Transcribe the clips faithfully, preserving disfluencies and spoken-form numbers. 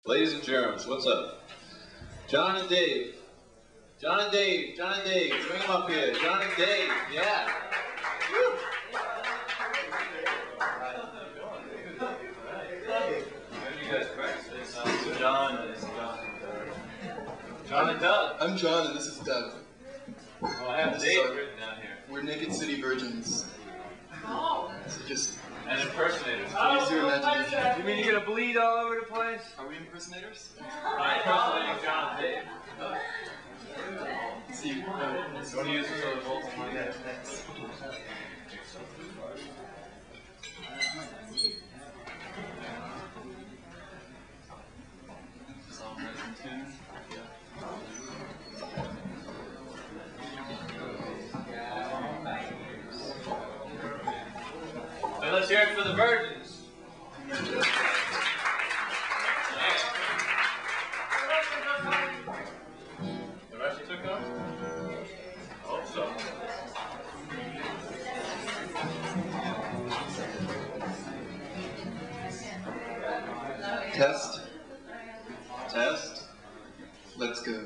Ladies and germs, what's up? John and Dave. John and Dave, John and Dave, bring them up here. John and Dave, yeah. Woo. Where do you guys practice? Uh, John and John. John and Doug. I'm John and this is Doug. Well, I have Dave written down here. We're Naked City Virgins. Oh. So just and impersonators. Use your imagination. You mean you're gonna bleed all over the place? Are we impersonators? I'm impersonating John and Dave. See, uh, you want to use this other vocal mic? yeah, thanks. Hey, let's hear it for the virgins. The rest you took off? I hope so. Test. Test. Let's go.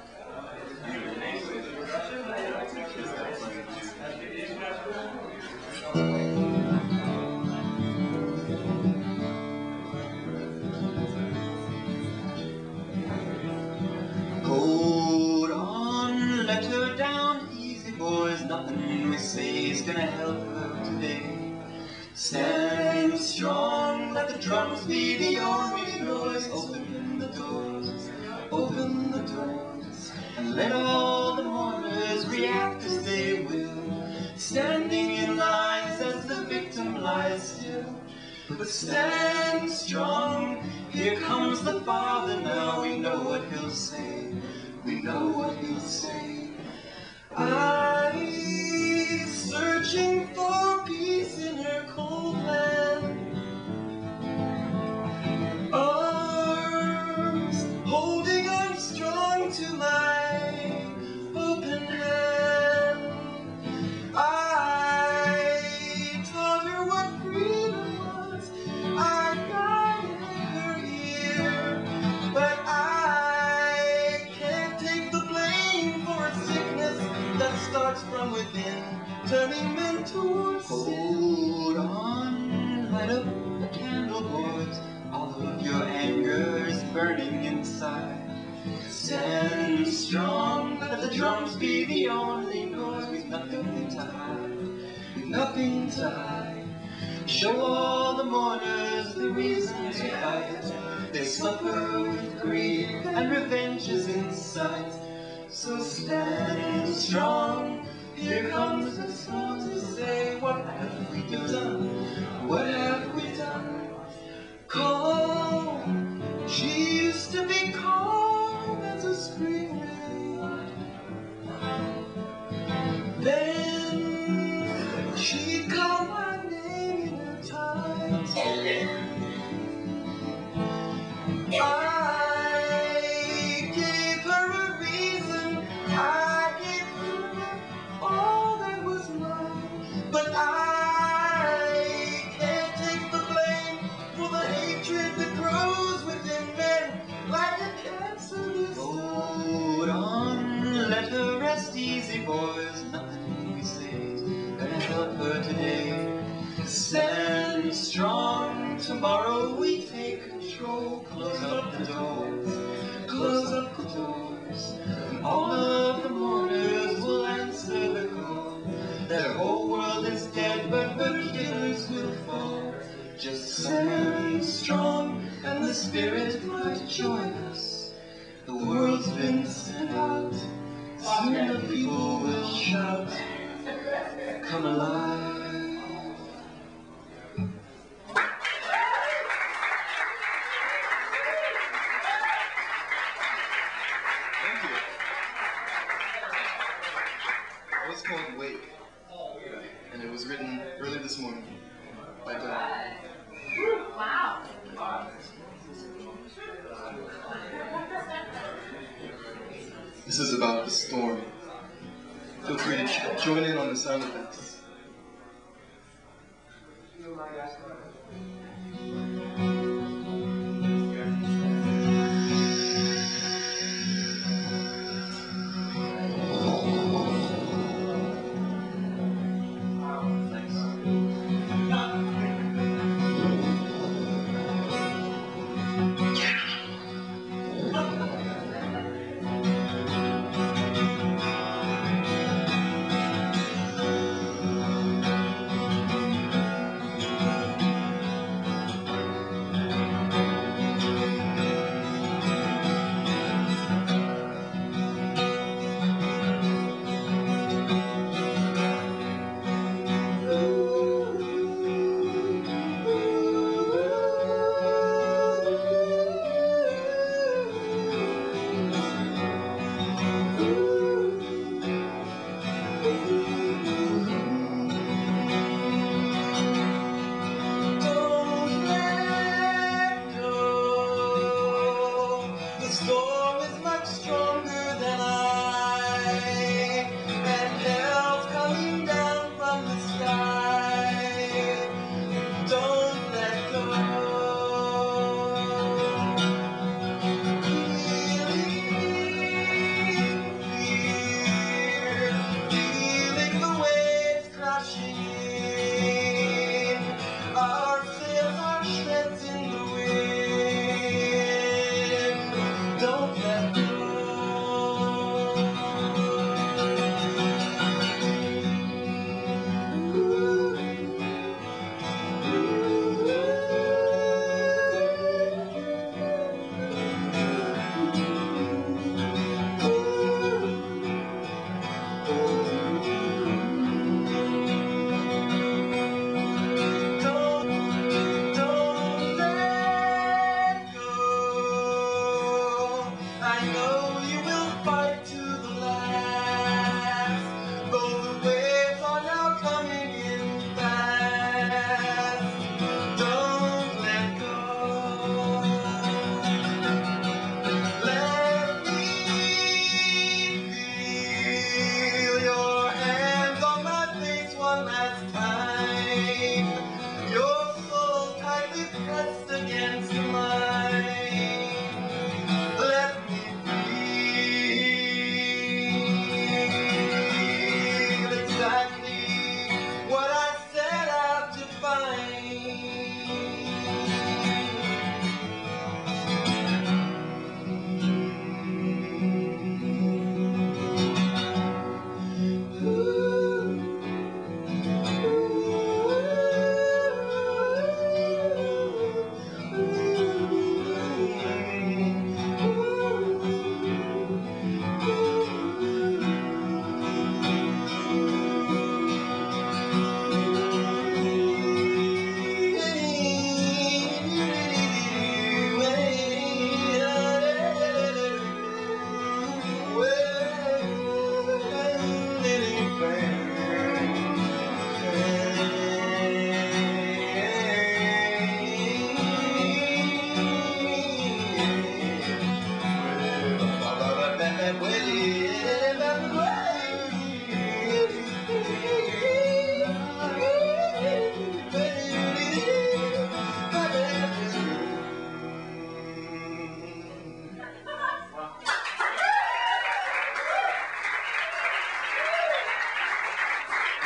Hold on, let her down, easy boys, nothing we say is gonna help her today. Stand strong, let the drums be the only noise. Open the doors, open the doors, and let all the mourners react as they will. Standing in lines as the victim lies still. But stand strong, here comes the Father now. We know what he'll say, we know what he'll say. I searching for peace in her cold land. Arms holding on strong to my open hand. I taught her what freedom was, I guided her here, but I can't take the blame for a sickness that starts from within, turning men towards sin. Hold on, light up the candle, boys, all of your anger is burning inside. Stand strong, let the drums be the only noise. We've nothing to hide, we've nothing to hide. Show all the mourners the reason to fight. They suffer with grief and revenge is in sight. So stand strong, here comes the song to say, what have we done? What have we done? Calm, she used to be calm as a spring rain. Then she'd call my name in her time. I gave her a reason, I gave her all that was mine, but I can't take the blame for the hatred that grows within men like a cancer. Hold on, let her rest easy, boys, nothing we say is gonna help her today. Stand strong, tomorrow we take control. Close up the doors, close up the doors, and all of the mourners will answer the call. Their whole world is dead, but the killers will fall. Just stand strong, and the Spirit might join us. The world's been sent out, soon the people will shout, come alive. It's called Wake, and it was written early this morning by Doug. Wow. This is about the storm. Feel free to join in on the sound effects.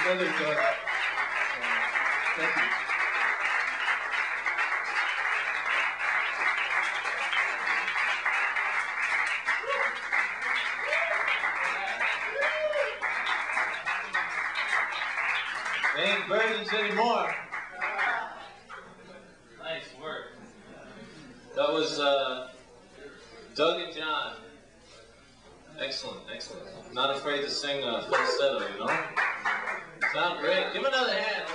brother Doug. Uh, thank you. They ain't virgins anymore. Nice work. That was uh, Doug and John. Excellent, excellent. Not afraid to sing uh, falsetto, you know? Sound great. Give him another hand.